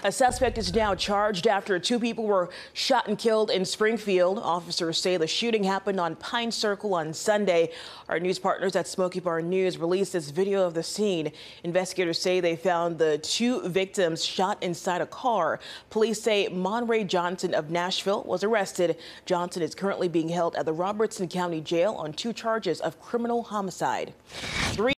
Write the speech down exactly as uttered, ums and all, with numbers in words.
A suspect is now charged after two people were shot and killed in Springfield. Officers say the shooting happened on Pine Circle on Sunday. Our news partners at Smoky Bar News released this video of the scene. Investigators say they found the two victims shot inside a car. Police say Monray Johnson of Nashville was arrested. Johnson is currently being held at the Robertson County Jail on two charges of criminal homicide. Three